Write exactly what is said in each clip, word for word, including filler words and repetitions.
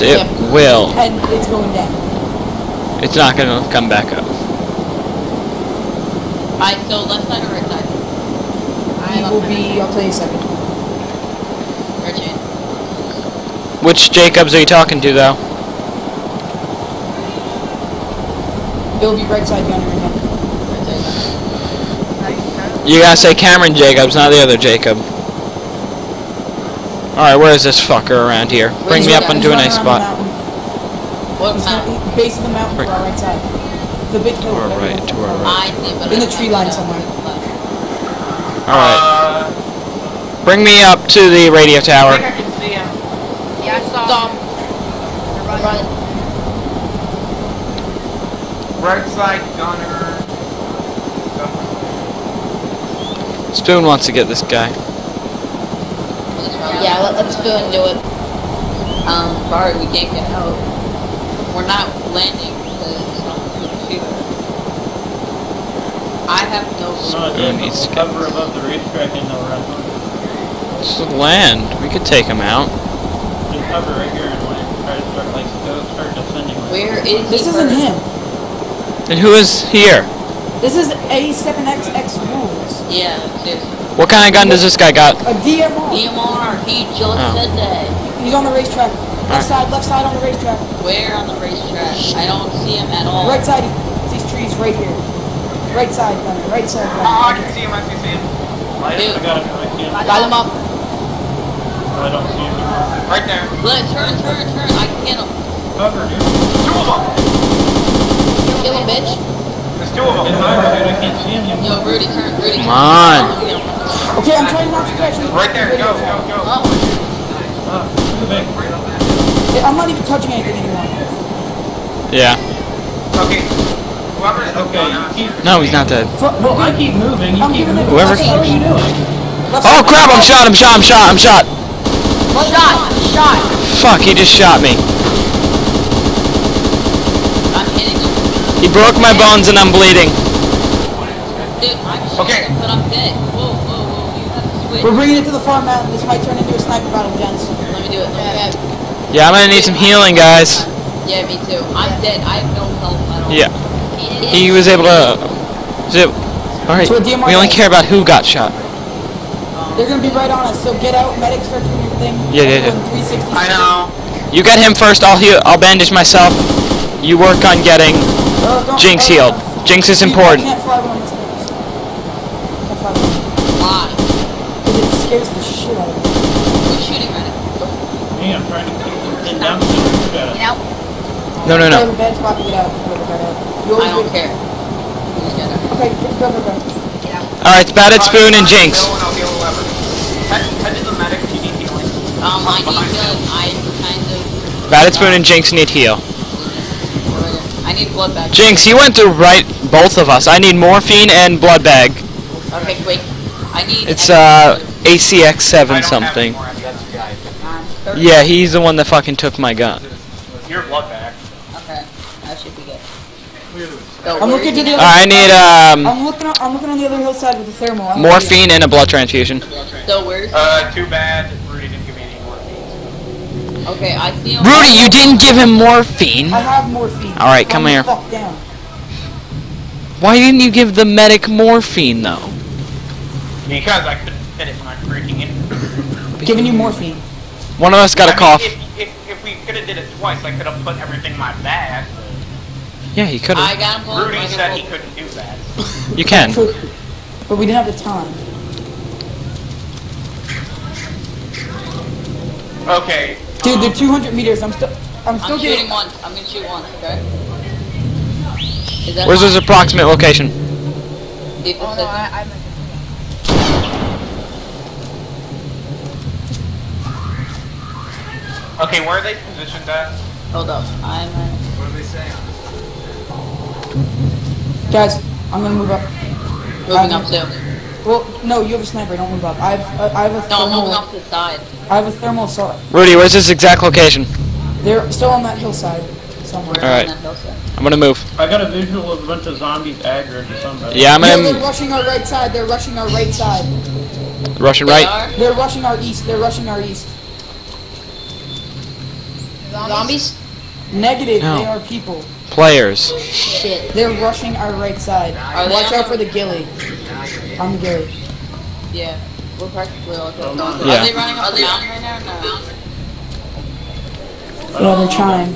it Yep. will. And it's going down. It's not gonna come back up. Alright, so left side or right side? It will be, I'll tell you a second. Right chain. Which Jacobs are you talking to, though? It will be right side gunner again. Right side. You gotta say Cameron Jacobs, not the other Jacob. Alright, where is this fucker around here? Bring me up onto a nice spot. What He's mountain? not, base of the mountain Right. to our right side. The big hill. To our whatever right, it's to called. our right. I see, but In I the tree can't line get somewhere. up. Alright. Uh, Bring me up to the radio I tower. think I can see him. Yeah, I saw Stop. him. Run. Right side gunner. Spoon wants to get this guy. Yeah, let, let's go and do it. Um, Bart, we can't get out. We're not landing because it's not the shooter. I have no No, Spoon there's needs to no get- cover above the racetrack and no run. Just land. We could take him out. Just cover right here and like try to start like go start descending. Where is This he isn't first? him. And who is here? This is A seven X X rules. Yeah, dude. What kind of gun does this guy got? A D M R. E M R, he just Oh. said that. He's on the racetrack. Alright. Left side, left side on the racetrack. Where on the racetrack? I don't see him at all. Right side, these trees right here. Right side, gunner. Right side, Oh, I gunner. can see him. I can see him. I Dude. got him. I see him. Got him up. Oh, I don't see him anymore. Right there. Look, turn, turn, turn. I can get him. Cover, dude. Two of them. Kill him, bitch. There's two of Get them. higher, dude. I can't see him. Yo, Rudy, turn, Rudy. Come turn. on. Okay, I'm trying not to crash. Right there. Go, go, go. Oh, Ah, moving. Yeah, I'm not even touching anything anymore. Yeah. Okay. Whoever is the Okay, gunner. you keep. No, he's not dead. Fu- Well, I keep moving. You I'm keep giving it- moving. Whoever- What are you doing? Left Oh side. crap! I'm shot! I'm shot! I'm shot! I'm shot! Shot! Shot! Fuck! He just shot me. I'm hitting him. He broke my bones and I'm bleeding. Dude, I'm Okay. shooting, but I'm dead. Whoa, whoa, whoa. You have to switch. We're bringing it to the far mountain. This might turn into a sniper battle, gents. Let me do it. Let me do it. Yeah, I'm gonna need some healing, guys. Yeah, me too. I'm dead. I have no health at all. Yeah. He was able to. Is it? All right. To a D M R We only guy. care about who got shot. They're gonna be right on us, so get out, medics start doing your thing. Yeah, yeah, yeah. Everyone three sixty. I know. You get him first. I'll heal. I'll bandage myself. You work on getting Oh, don't- Jinx oh, healed. don't- Jinx is You important. can't fly one of these things. Can't fly one. Why? Because it scares the shit out of me. Who's shooting right now? Me, I'm trying to keep him down to the roof at it. Get out. No, no, I have no. a bad spot to get out. Go, go, go, go. You I always don't wait- care. Who's gonna? Okay, go, go, go. Get out. All right, it's Batted Spoon and Jinx. Heal and I'll heal whoever. Head, head to the medic. You need healing. Um, I need Behind to. him. I kind of. Batted Spoon and Jinx need heal. I need blood bag. Jinx, you went to right both of us. I need morphine and blood bag. Okay, wait. I need. It's uh A C X I seven don't something. have any more M S guys. Yeah, he's the one that fucking took my gun. Your blood bag. Okay, that should be good. So I'm where looking is to he the now? I need um I'm looking. On, I'm looking on the other hillside with the thermal. I'm morphine and a blood transfusion. So where's? Uh, too bad Rudy didn't give me any morphine. Okay, I see him. Rudy, you didn't give him morphine. I have morphine. All right, come Calm the here. Fuck down. Why didn't you give the medic morphine though? Because I couldn't fit it when I freaking in. Giving you morphine. One of us got a I mean, cough. If, if, if we could have did it twice, I could have put everything in my bag. Yeah, he could I have. got him. pulled, Rudy I got said him he pulled. couldn't do that. You can. But we didn't have the time. Okay. Dude, um, they're two hundred meters. I'm still. I'm still I'm getting. shooting one. I'm gonna shoot one. Okay. Is that Where's mine? his approximate location? See if it Oh no, says- I, I'm. Okay, where are they positioned at? Hold up. I'm. Uh, What do they say on Guys, I'm gonna move up. moving up too. Well, no, you have a sniper. Don't move up. I have. Uh, I have a No, I'm thermal. moving up to the side. I have a thermal assault. Rudy, where's his exact location? They're still on that hillside somewhere. We're Alright. on that hillside. I'm gonna move. I got a visual of a bunch of zombies aggroed to somebody. Yeah, I'm No, they're gonna rushing our right side. They're rushing our right side. Russian They right. are? They're rushing our east. They're rushing our east. Zombies? Negative, No. they are people. Players. Shit. They're rushing our right side. Are they Watch on out for the- the ghillie. I'm the ghillie. Yeah. We're practically all Oh, good. no. Are Yeah. they running up the mountain right now or no? Yeah, they're trying.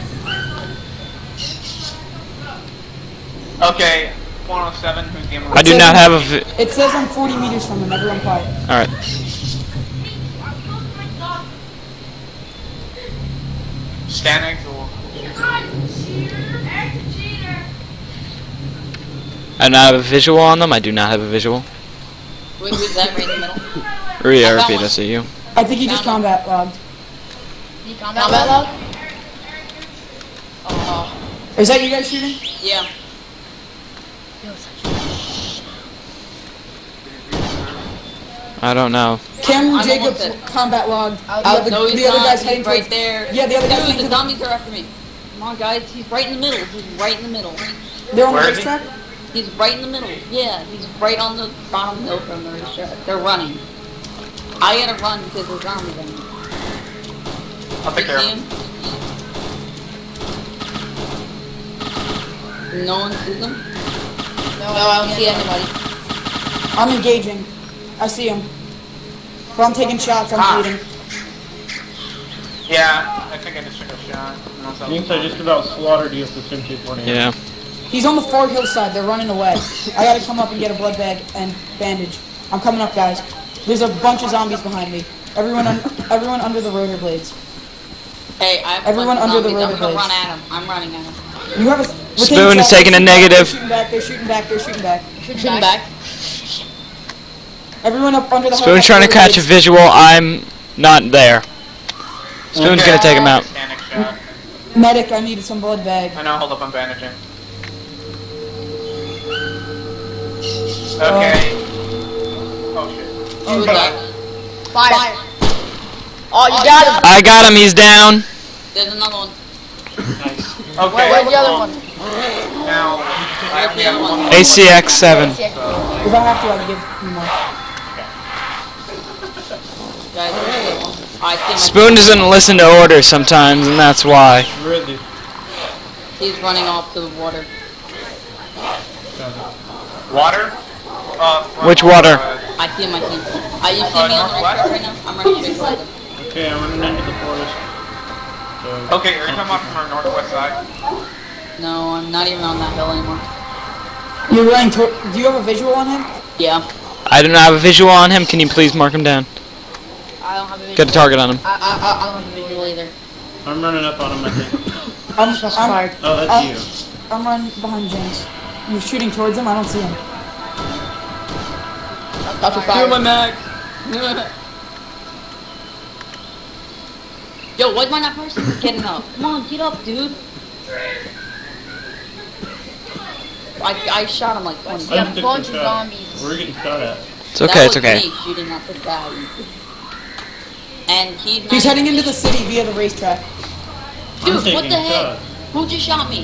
Okay, one oh seven, who's the emerald? I do not have a. Vi It says I'm forty meters from them. Everyone quiet. All right. Stanex or... I do not have a visual on them. I do not have a visual. Wait, who's that right in the middle? Re I found repeat. one. I see you. I think he just Found combat logged. You combat Combat log? log? Oh, Is that you guys shooting? yeah. I don't know. Kim I'm Jacobs almost dead. combat logged. I'll- The other, No, he's the other not. guy's He's heading right towards. there. Yeah, the other guy's Dude, heading the to the. zombies are after me. Come on, guys. He's right in the middle. He's right in the middle. They're on the Where is he? racetrack. He's right in the middle. Yeah, he's right on the bottom hill from the racetrack. They're running. I gotta run because there's zombies on me. I'll take You care see of him. him? No one sees him? No, No, I don't see anybody. I'm engaging. I see him. But I'm taking shots. I'm Ah. bleeding. Yeah, I think I just took a shot. Unless I was Means I just about slaughtered you with the Sim two forty. Yeah. He's on the far hillside. They're running away. I gotta come up and get a blood bag and bandage. I'm coming up, guys. There's a bunch of zombies behind me. Everyone, un everyone under the rotor blades. Hey, I have Everyone a bunch of under the zombies. I'm rotor gonna blades. run at him. I'm running at him. You have a. we're Spoon is shots. taking a They're negative. shooting back. They're shooting back. They're shooting back. Shooting back. Everyone up under the. Spoon's trying to rotor catch a blades. visual. I'm not there. Spoon's gonna take him out. Stanex shot. Medic, I needed some blood bag. I know, hold up, I'm bandaging. Okay. Oh shit. Who's that? Fire. Oh, you got him. I got him. He's down. There's another one. Nice. Where, Okay. where's the other um, one? Now, I only have one. A C X seven. If I have to, I can give you more. Guys, where's the other one? Oh, I see him. Spoon doesn't listen to orders sometimes, and that's why. Where is he? He's running off to the water. Water? Uh, from, Which water? Uh, I see him, I see him. Uh, you see Uh, me on the right northwest? track right now? I'm running straight towards him. Okay, I'm running into the forest. So, okay, are you talking about from our northwest side? No, I'm not even on that hill anymore. You're running toward. Do you have a visual on him? Yeah. I do not have a visual on him. Can you please mark him down? I don't have a visual. Get a target on him. I, I, I, I don't have a visual either. I'm running up on him, I think. I'm. Shots I'm, fired. Oh, that's I'm, you. I'm running behind James. You're shooting towards him. I don't see him. Got to fire. my mag. Yo, why's my not person getting up? Come on, get up, dude. I, I shot him like twenty We have I'm a getting bunch of shot. zombies. We're getting shot at. It's okay. That It's was okay. me shooting at the guy. And he's not He's heading even- into the city via the racetrack. Dude, I'm what taking the heck? shots. Who just shot me?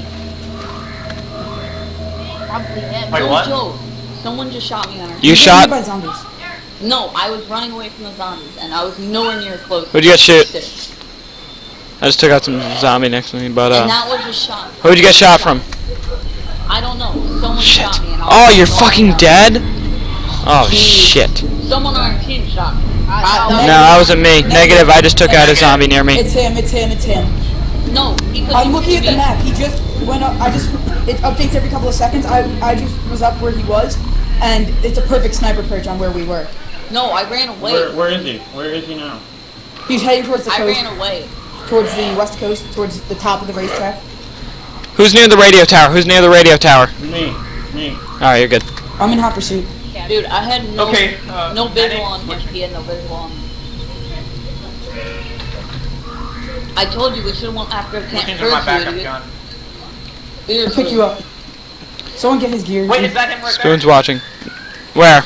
Probably him. Wait, no what? joke. Someone just shot me on our You You're getting shot? hit by zombies. No, I was running away from the zombies, and I was nowhere near close. Who'd you get shoot? And I just took out some zombie next to me, but uh. that was a shot. Who'd you get shot from? I don't know. Someone Shit. shot me. And I Oh, was you're going fucking down. dead? Oh, Jeez. shit. Someone on our team shot me. I- I- No, that wasn't me. Negative, I just took out a zombie near me. It's him. It's him. It's him. No, because I'm he looking at was the me. map. He just went up. I just. It updates every couple of seconds. I I just was up where he was, and it's a perfect sniper perch on where we were. No, I ran away. Where, where is he? Where is he now? He's heading towards the I coast, ran away. towards the west coast, towards the top of the racetrack. Who's near the radio tower? Who's near the radio tower? Me. Me. Alright, you're good. I'm in hot pursuit. Dude, I had no Okay, uh, no visual on medic, him. He had no visual on me. I told you we should have went after Camp Switching to my First, backup dude. gun. I'll pick you up. Someone get his gear. Wait, is that him right Spoon's there? watching. Where?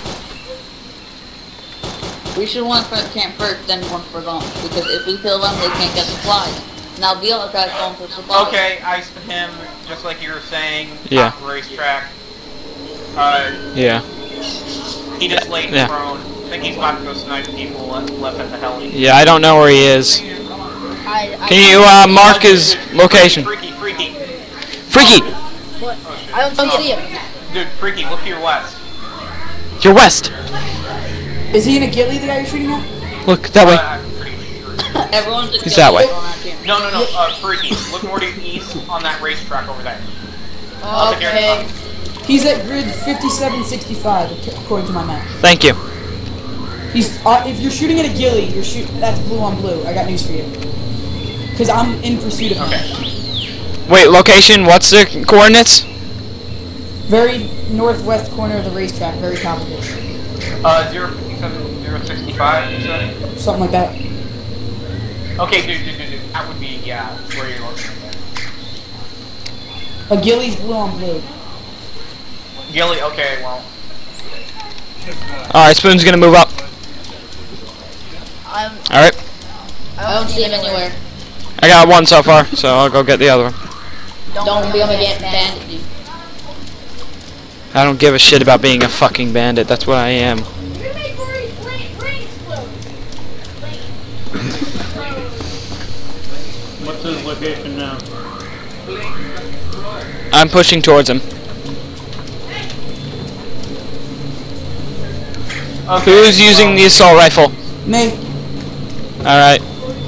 We should have went for Camp First, then went for them. Because if we kill them, they can't get supplies. Now the other guy's going for supplies. Okay, I spent him, just like you were saying, Yeah. off the racetrack. Uh, Yeah. he just laid Yeah. prone. I think he's about to go snipe people left, left at the heli. Yeah, I don't know where he is. I, I Can you uh, mark his location? Freaky, freaky. Freaky! What? I don't see him. Dude, freaky, look to your west. You're west. Is he in a ghillie, the guy you're shooting at? Look, that Uh, way. I'm pretty sure. Everyone's just He's that way. No, no, no, uh, freaky. Look more to your east on that racetrack over there. Up in Okay. your- He's at grid fifty-seven sixty-five, according to my map. Thank you. He's uh, if you're shooting at a ghillie, you're shoot. That's blue on blue. I got news for you. Cause I'm in pursuit of him. Okay. Wait, location, what's the coordinates? Very northwest corner of the racetrack, very top of it. Uh, zero fifty-seven, zero sixty-five, you said? Something like that. Okay, dude, dude, dude, dude. That would be, yeah, where you're looking at. A ghillie's blue on blue. Gilly, okay, well. Alright, Spoon's gonna move up. I'm, Alright. I don't see him anywhere. I got one so far, so I'll go get the other one. don't, Don't be on the bandit, dude. I don't give a shit about being a fucking bandit, that's what I am. What's his location now? I'm pushing towards him. Okay, Who's using well, the assault rifle? Me. Alright.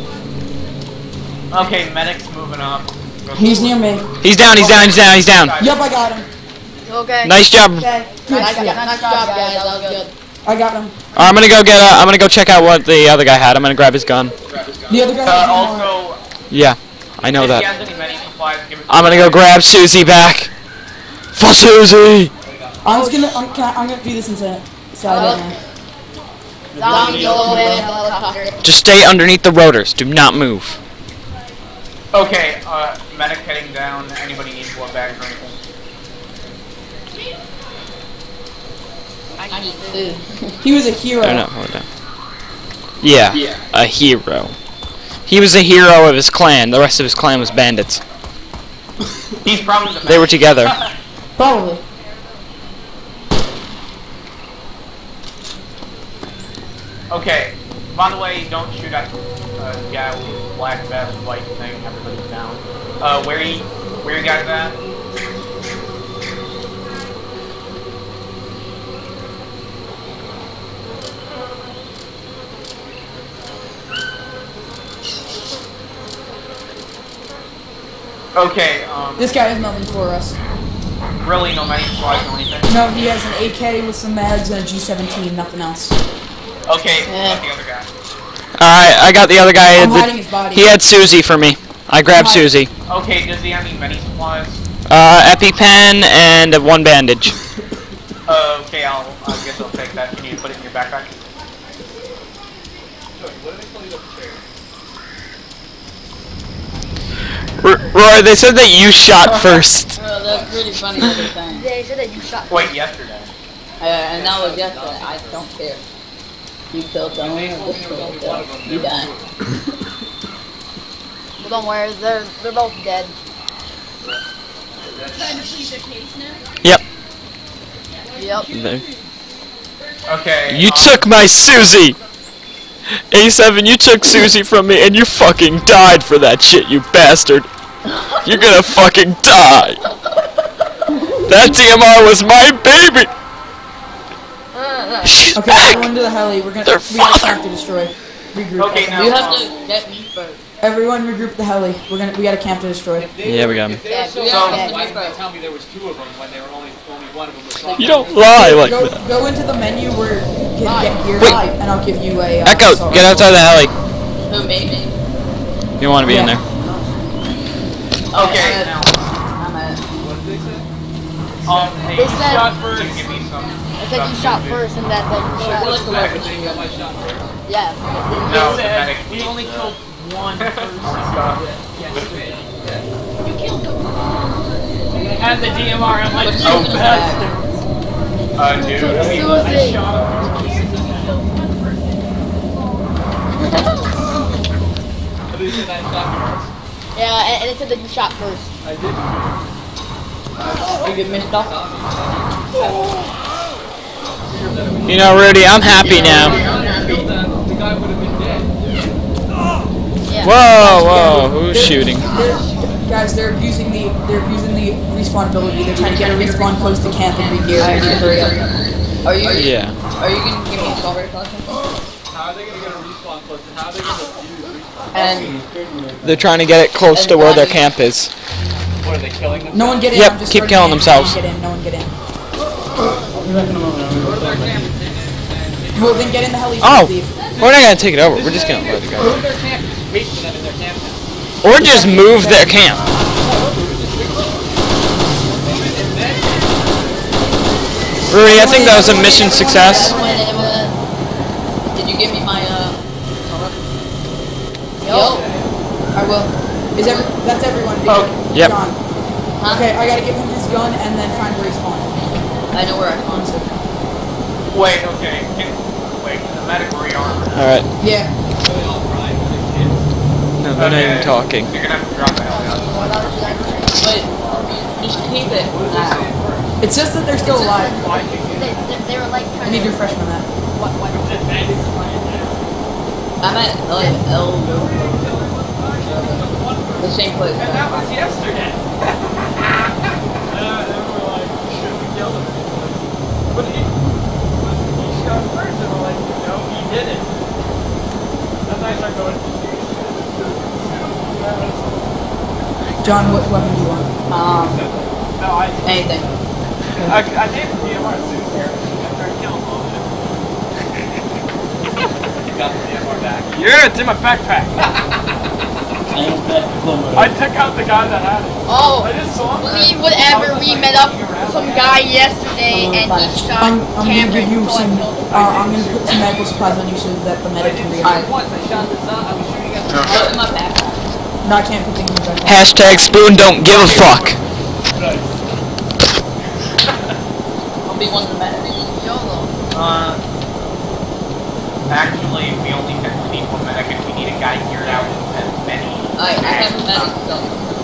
Okay, medic's moving up. He's near me. He's down, he's down, he's down, he's down. Yep, I got him. Okay. Nice job. Okay. Good. I got, Yeah, nice job, guys. That was good. I got him. Alright, I'm gonna go get uh, I'm gonna go check out what the other guy had. I'm gonna grab his gun. The other guy. Uh, has more. also, Yeah, I know if he that. has any medi supplies, give it to I'm gonna me. go grab Susie back. For Susie! I'm just gonna. I'm, can I, I'm gonna do this inside. Inside right now. Zombie, go ahead, helicopter. Just stay underneath the rotors. Do not move. Okay, uh, medic heading down. Anybody need blood bag or anything? I need food. He was a hero. Oh no, hold on. Yeah, a hero. He was a hero of his clan. The rest of his clan was bandits. He's probably the They were medic. together. Probably. Okay, by the way, don't shoot at uh, guy with black vest, white thing, everybody's down. Uh, where you, where you guys at? Okay, um, This guy has nothing for us. really no many supplies or anything? No, he has an A K with some mags and a G seventeen, nothing else. Okay, Yeah. uh, the other guy. Alright, I got the other guy. I'm The- hiding his body. he had Susie for me. I grabbed Hi. Susie. Okay, does he have any many supplies? Uh, EpiPen and one bandage. Uh, okay, I'll, I guess I'll take that. Can you put it in your backpack? R Roy, they said that you shot first. Oh, that's pretty funny every time. They said that you shot. Wait, yesterday. Uh, and that was yesterday. I don't care. You killed someone, this killed someone. You die. Well, don't worry, they're they're both dead. Yep. Yep. There. Okay. You um, took my Susie! A seven, you took Susie from me and you fucking died for that shit, you bastard! You're gonna fucking die! That D M R was my baby! She's Okay, back! everyone to the heli. We're gonna. Their We got father. camp to destroy. Regroup. Okay, now- You have to get me first. Everyone regroup at the heli. We're gonna. We got a camp to destroy. Yeah, we got him. Yeah, you So- have to Why get me did they first. tell me there was two of them when they were only only one of them was You don't lie like go, that. go into the menu where you can get gear, Wait. and I'll give you a. Uh, Echo, assault get rifle. outside the heli. Who made me? You want to be in Yeah. there. Okay, I'm now. at- I'm at. Um, hey, They you said- shot first. Can you give me some? I said you stuff shot to do? first and that then you shot. What's the weapon? got my shot first. Yeah. No, He the said medic. we only killed one person. Had the D M R. I'm like, What's you in the bag? bastard. Uh, dude. I mean, I shot him. At least in that shot Yeah, and, and it said that you shot first. I did. You get missed off. You know, Rudy, I'm happy now. The guy would have been dead. Yeah. camp. Whoa, whoa, who's They're- shooting? they're- Guys, they're abusing the they're abusing the respawn ability. They're trying to get a respawn close to camp and re-gear. Alright, We need to hurry up. Are you? Yeah. Are you gonna give me a strawberry collection? How are they gonna get a respawn close? How are they gonna use respawn? And They're trying to get it close to where their camp is. What are they killing them? No one get in. Yep, I'm just keep starting killing in. themselves. No one get in. No one get in. Be back in a moment. I'm gonna go to my- Well, then get in the heli. Oh, Leave. we're not gonna take it over. We're just gonna let it go. Move their camp. Just wait for them in their camp now. Or just move their camp. Rudy, I think that was a mission success. did you give me my uh? Yo. I will. Is every that's everyone? Oh, yep. John. Huh? Okay, I gotta give him his gun and then find where he's spawned. I know where I found it. Wait, okay. Can, wait, the medic rearmor. Alright. Yeah. No, they're not even talking. You're gonna have to drop the heli out. But just keep it. Now. It says that they're still alive. They, they, they were like I trying need to. to refresh my map. What, what? I'm at like L. The same place. That was yesterday. Uh, they were like, should we kill him? But he, but he shot first, and we're like, no, he did it. That's why I start going. John, what weapon do you want? Um, No, I, anything. I, I gave the D M R suit here. I started killing all of them. You got the D M R back. Yeah, it's in my backpack. I took out the guy that had it. Oh, I just saw him. we whatever. We met up with some guy yesterday, and he shot I'm, I'm gonna Cameron. give you so I some. killed him. Uh, I'm gonna put some medical supplies on you so that the medic can rearm. Once I shot the son, I was shooting at the Put it in my backpack. No, I can't put things in the backpack. Hashtag spoon don't give a fuck. I'll be one of the medics. YOLO. Uh, actually, we only technically need one medic if we need a guy geared out with as many. I I have a medic so.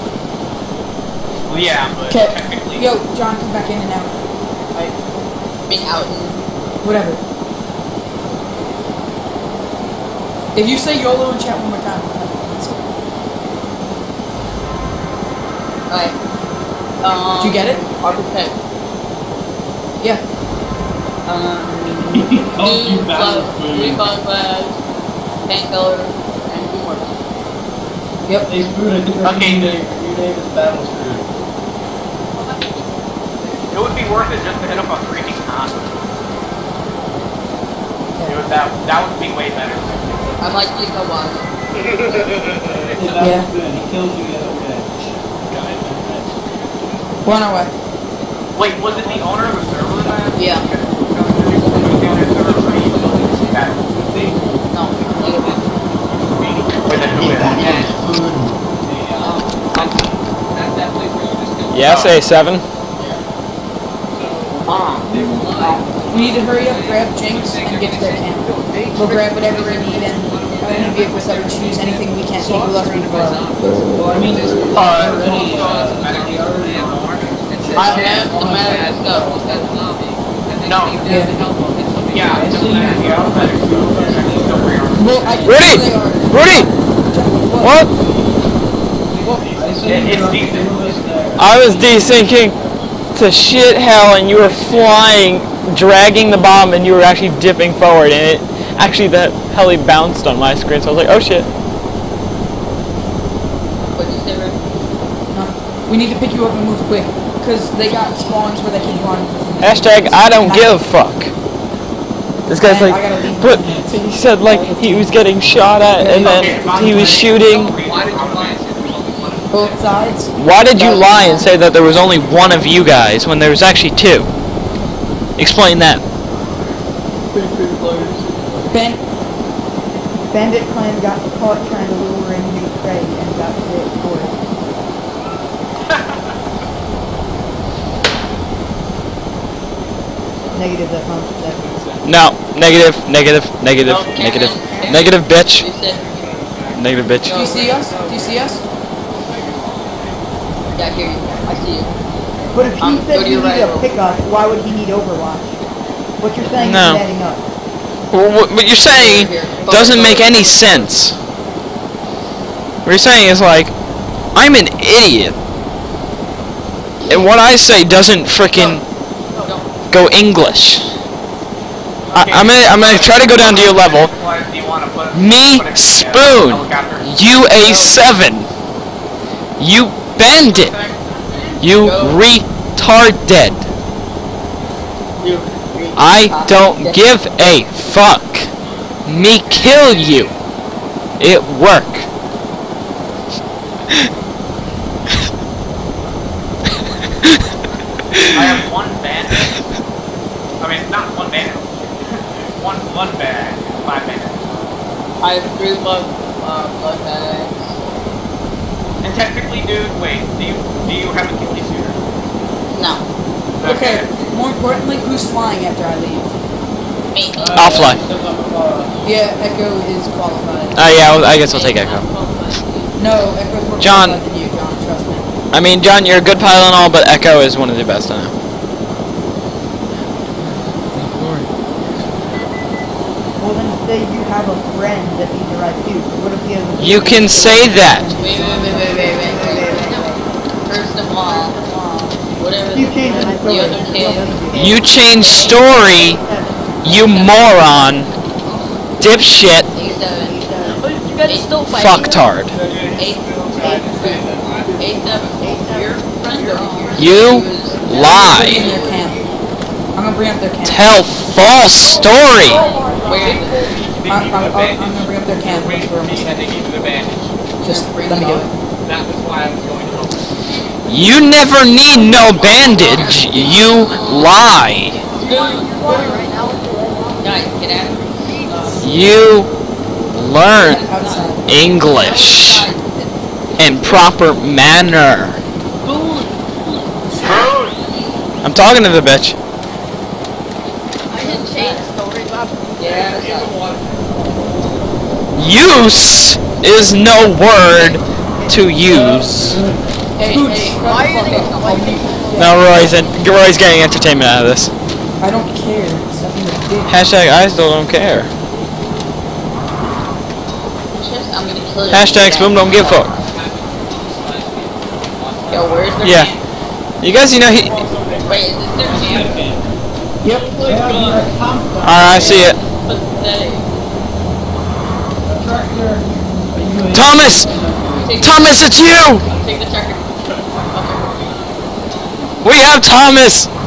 Well, yeah, but Okay. technically. Yo, John, come back in and out. Being out in. Whatever. If you say YOLO in chat one more time, Alright. Um. did you get it? Architect. Yeah. Um. Oh, you two bastard. gloves, three bug bags, painkiller, and two more. Yep. Hey, Spoon, I think our Okay. new name, our new name is Battle Spoon. It would be worth it just to hit up a freaking hospital. It would, that, that would be way better. I'm like Nico was. Hey, Battle Yeah. Spoon, he kills you the other way. We're on our way. Wait, was it the owner of the server that? Yeah. No. Wait, then who is it? That's that place where you just killed Yes, A seven. We need to hurry up, grab Jinx, and get to their camp. We'll grab whatever we need and any vehicles that we choose, anything we can't take, we'll have to borrow. Well, I mean, there's Uh, already, uh, They already have the market. I have the medic stuff. No. Yeah. Yeah, it's the yeah, medic. Well, I can Rudy! see they are. Rudy! What? It, it's decent. I was desyncing to shit hell and you were flying, dragging the bomb, and you were actually dipping forward, and it actually the heli bounced on my screen, so I was like, oh shit. What'd you say, Rick? No. We need to pick you up and move quick, because they got spawns where they can run. Hashtag I don't give a fuck. This guy's Man, like, I gotta leave. but he said like he was getting shot at and then he was shooting. Why did you lie and say there was only one of them? Both sides. Why did you lie and say that there was only one of you guys when there was actually two? Explain that. Ben Bandit clan got caught trying to lure in new prey and got hit for it. Negative, that sounds that. No, negative, negative, negative, negative, negative, bitch, You said. negative, bitch. Do you see us? Do you see us? Yeah, I hear you. I see you. But if he Um, said go to he your needed right, a Will. pickup, why would he need Overwatch? What you're saying No. is adding up. Well, what what you're saying doesn't make any sense. What you're saying is like, I'm an idiot. And what I say doesn't frickin' go English. I, I'm gonna I'm gonna try to go down to your level. What do you want to put? Me put it in the, uh, Spoon, helicopter? U A seven, you bandit, you retarded. I don't give a fuck. Me kill you. It work. I have one bandit. I mean, not one bandit. one blood bag. Five bandits. I have three blood, uh, blood bags. And technically, dude, wait. Do you do you have a ghillie suitor? No. Okay, more importantly, who's flying after I leave? Me. I'll fly. Yeah, Echo is qualified. Oh yeah, well, I guess I'll take Echo. No, Echo's more John. qualified than you, John, trust me. I mean, John, you're a good pilot and all, but Echo is one of the best I know. Well, then say you have a friend that needs a ride too. What if he has a You can say that. Wait, wait, wait, wait, wait, wait, wait, wait. First of all, whatever You the, changed the the story. other kid. You change story, you moron, dipshit, A seven. You guys still fighting? fucktard. A seven. Your friend over here. You In lie. their camp. I'm gonna bring up their camp. Tell false story. Where is it? I'm, I'm, I'm, I'm gonna bring up their camp. Wait That's for where I'm me gonna to dig into the bandage. Just Bring let me it do up. it. That was why I was going home. You never need no bandage. You lie. Guys, get out of here. You learn Outside. English in proper manner. I'm talking to the bitch. I didn't change story, Bob. Yeah. Use is no word to use. Hey, hey, Why are you No, Roy's in, Roy's getting entertainment out of this. I don't care. Stop being a dick. Hashtag I still don't care. I'm gonna kill you. Hashtag Spoon don't give a fuck. Yo, where's the Yeah. camp? You guys, you know he. Wait, is this their camp? Yep. Alright, I see it. Pathetic. Thomas! Take, Thomas, it's you! take the tractor. We have Thomas!